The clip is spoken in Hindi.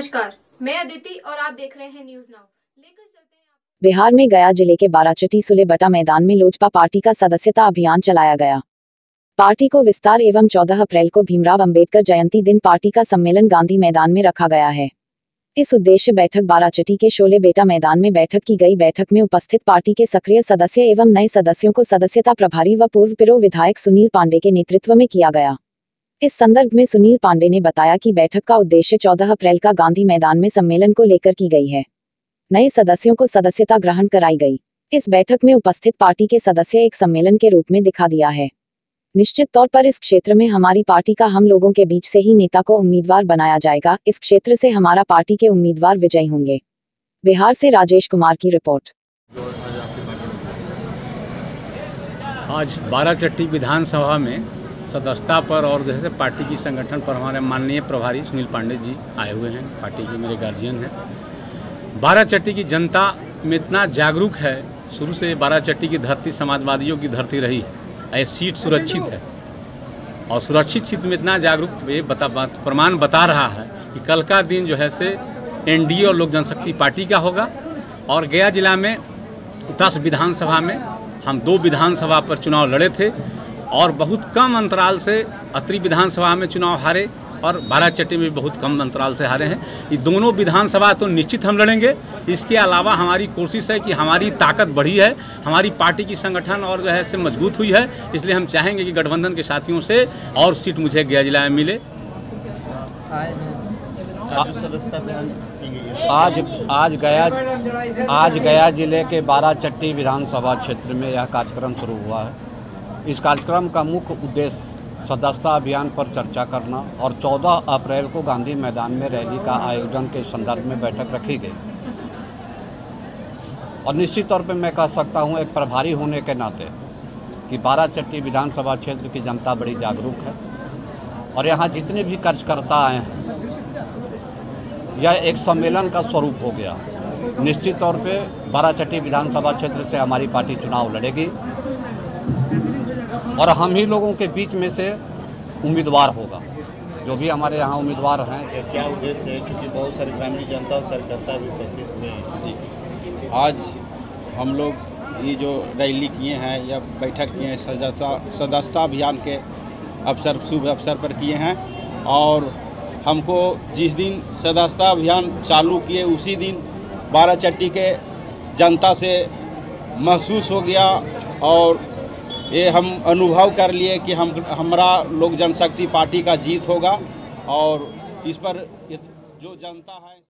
नमस्कार, मैं अदिति और आप देख रहे हैं न्यूज नाउ। लेकर चलते हैं बिहार में गया जिले के बाराचट्टी सुलेबटा मैदान में लोजपा पार्टी का सदस्यता अभियान चलाया गया। पार्टी को विस्तार एवं 14 अप्रैल को भीमराव अंबेडकर जयंती दिन पार्टी का सम्मेलन गांधी मैदान में रखा गया है। इस उद्देश्य बैठक बाराचट्टी के शोले बेटा मैदान में बैठक की गई। बैठक में उपस्थित पार्टी के सक्रिय सदस्य एवं नए सदस्यों को सदस्यता प्रभारी व पूर्व पिरो विधायक सुनील पांडे के नेतृत्व में किया गया। इस संदर्भ में सुनील पांडे ने बताया कि बैठक का उद्देश्य 14 अप्रैल का गांधी मैदान में सम्मेलन को लेकर की गई है। नए सदस्यों को सदस्यता ग्रहण कराई गई। इस बैठक में उपस्थित पार्टी के सदस्य एक सम्मेलन के रूप में दिखा दिया है। निश्चित तौर पर इस क्षेत्र में हमारी पार्टी का हम लोगों के बीच से ही नेता को उम्मीदवार बनाया जाएगा। इस क्षेत्र से हमारा पार्टी के उम्मीदवार विजयी होंगे। बिहार से राजेश कुमार की रिपोर्ट। आज बाराचट्टी विधानसभा में सदस्यता पर और जैसे पार्टी की संगठन पर हमारे माननीय प्रभारी सुनील पांडे जी आए हुए हैं। पार्टी के मेरे गार्जियन हैं। बाराचट्टी की जनता में इतना जागरूक है। शुरू से बाराचट्टी की धरती समाजवादियों की धरती रही है। ये सीट सुरक्षित है और सुरक्षित सीट में इतना जागरूक ये प्रमाण बता रहा है कि कल का दिन जो है से एनडीए और लोक जनशक्ति पार्टी का होगा। और गया जिला में 10 विधानसभा में हम 2 विधानसभा पर चुनाव लड़े थे और बहुत कम अंतराल से अत्रि विधानसभा में चुनाव हारे और बाराचट्टी में भी बहुत कम अंतराल से हारे हैं। ये दोनों विधानसभा तो निश्चित हम लड़ेंगे। इसके अलावा हमारी कोशिश है कि हमारी ताकत बढ़ी है, हमारी पार्टी की संगठन और जो है से मजबूत हुई है। इसलिए हम चाहेंगे कि गठबंधन के साथियों से और सीट मुझे गया जिला में मिले। आज गया जिले के बाराचट्टी विधानसभा क्षेत्र में यह कार्यक्रम शुरू हुआ है। इस कार्यक्रम का मुख्य उद्देश्य सदस्यता अभियान पर चर्चा करना और 14 अप्रैल को गांधी मैदान में रैली का आयोजन के संदर्भ में बैठक रखी गई। और निश्चित तौर पे मैं कह सकता हूं एक प्रभारी होने के नाते कि बाराचट्टी विधानसभा क्षेत्र की जनता बड़ी जागरूक है और यहाँ जितने भी कार्यकर्ता आए हैं यह एक सम्मेलन का स्वरूप हो गया। निश्चित तौर पे बाराचट्टी विधानसभा क्षेत्र से हमारी पार्टी चुनाव लड़ेगी और हम ही लोगों के बीच में से उम्मीदवार होगा। जो भी हमारे यहाँ उम्मीदवार हैं। क्या उद्देश्य है, क्योंकि बहुत सारी ग्रामीण जनता और कार्यकर्ता भी उपस्थित हुए हैं। जी, आज हम लोग ये जो रैली किए हैं या बैठक किए हैं सदस्यता अभियान के शुभ अवसर पर किए हैं। और हमको जिस दिन सदस्यता अभियान चालू किए उसी दिन बाराचट्टी के जनता से महसूस हो गया और ये हम अनुभव कर लिए कि हमारा लोक जनशक्ति पार्टी का जीत होगा। और इस पर जो जनता है